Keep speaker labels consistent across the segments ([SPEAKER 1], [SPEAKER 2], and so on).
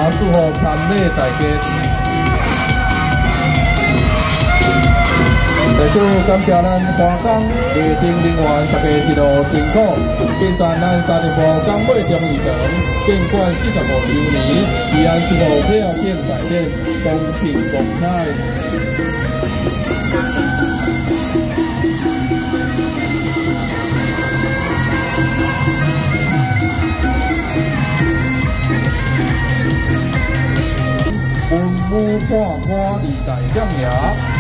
[SPEAKER 1] 祝福参礼大家。再次感谢咱华港夜店人员大家一路辛苦，见证咱沙田部港尾中义堂建馆45周年，宜安事务体育店大典公平公开。文武半花二大奖赢。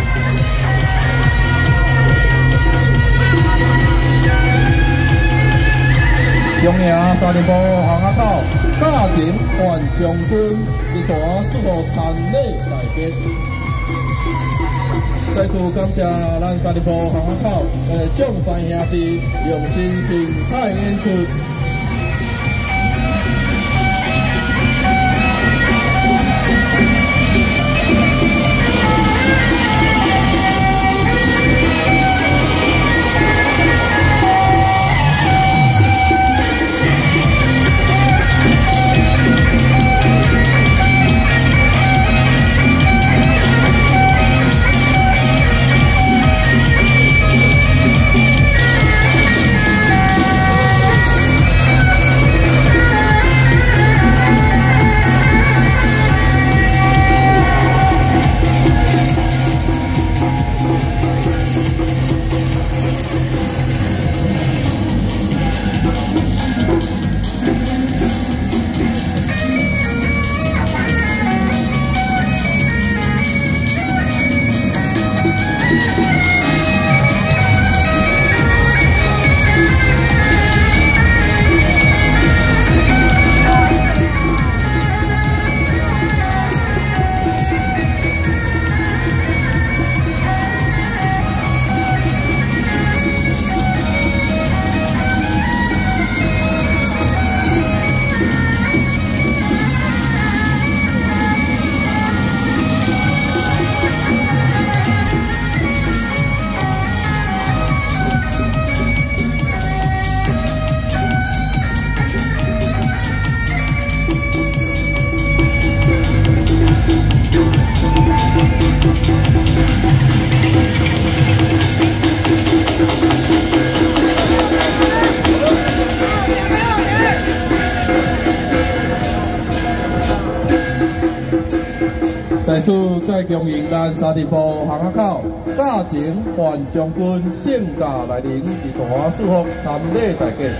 [SPEAKER 1] 中赢沙田部巷仔口嘉靖换将军一大祝福参礼大吉。再次感谢咱沙田部巷仔口将山兄弟用心精彩演出。再次再恭迎咱沙田部巷仔口嘉靖范将军盛大来临，一大祝福参礼大家。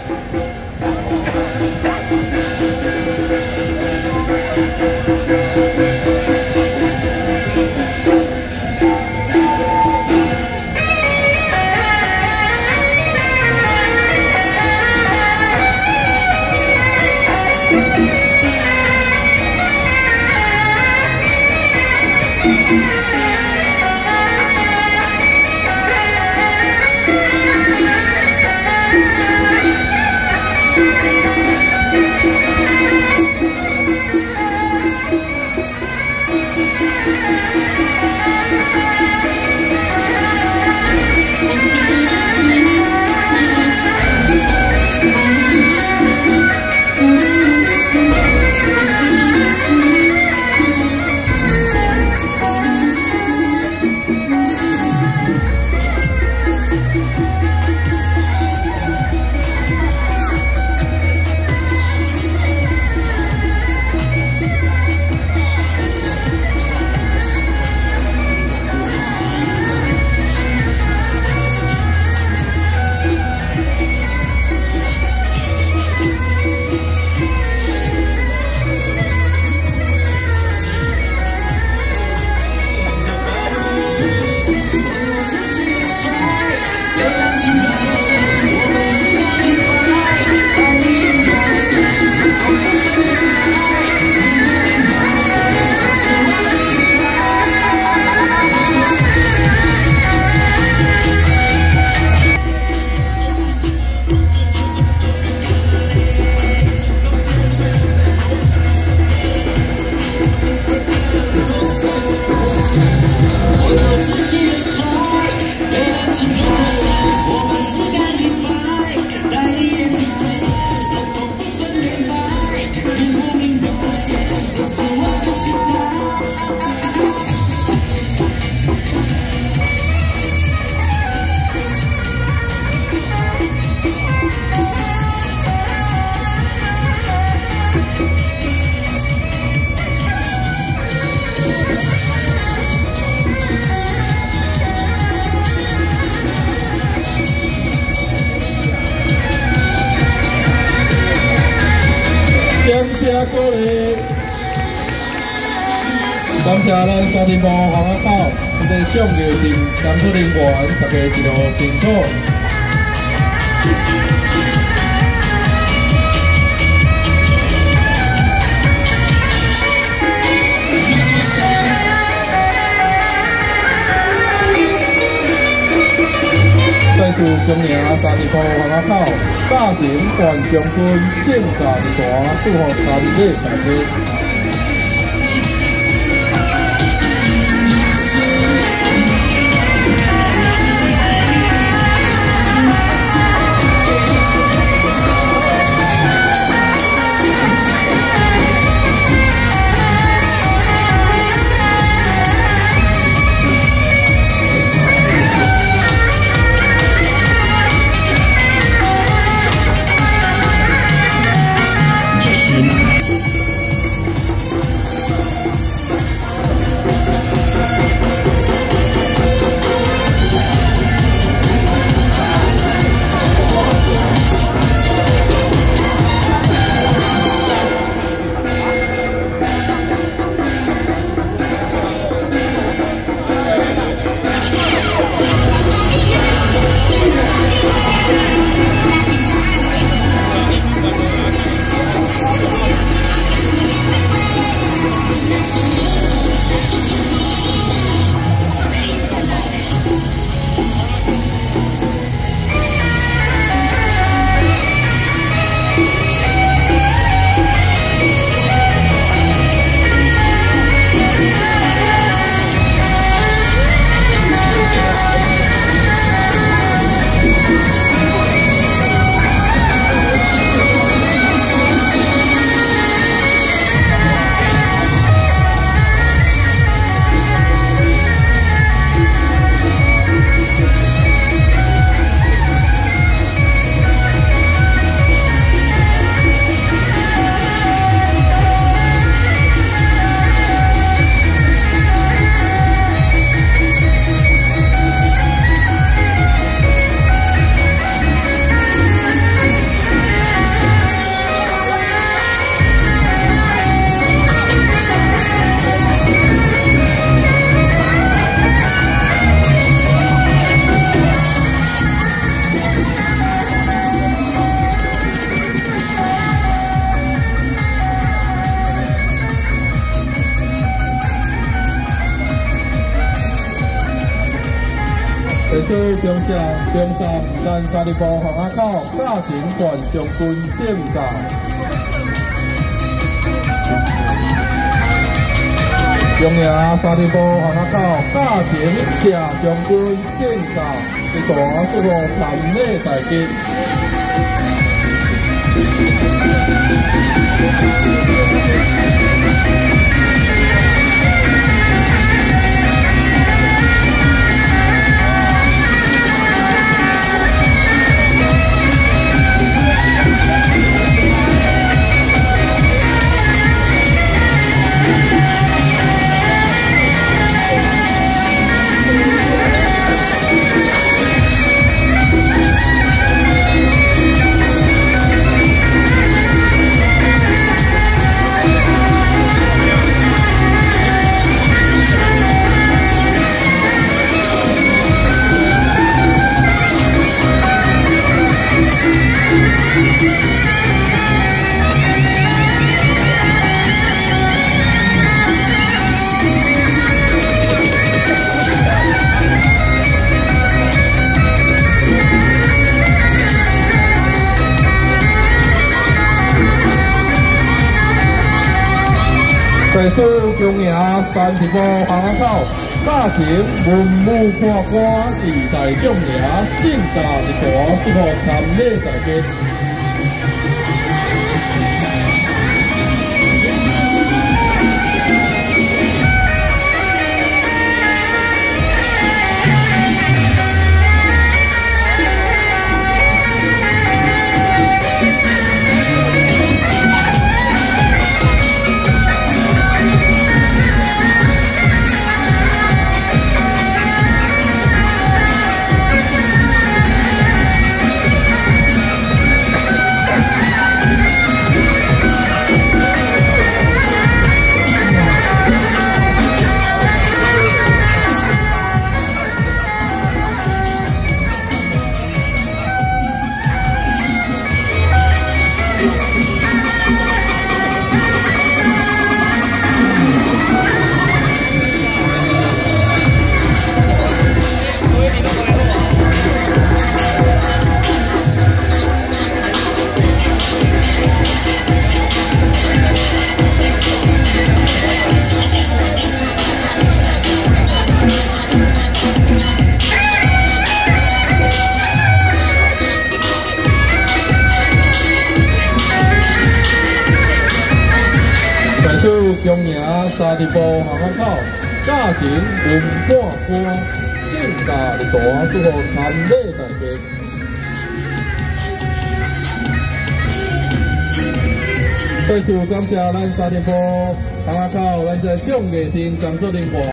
[SPEAKER 1] 鼓励。感谢咱沙田部黄阿口，这个上游镇南出人员大家一路辛苦。再次恭迎沙田部黄阿口，大型冠将军盛大日大，祝福沙田的大家。在此恭喜咱沙田部黄阿口大型冠将军盛大，恭迎沙田部黄阿口大型谢将军盛大，一大祝福参礼大吉。在此恭迎沙田部黄阿口大型文武看官二大将领盛大一大祝福参礼大吉。 田埔巷仔口假情文化歌，盛大日大，祝福参礼大家。再次感谢咱沙田埔巷仔口咱这众艺厅工作人员。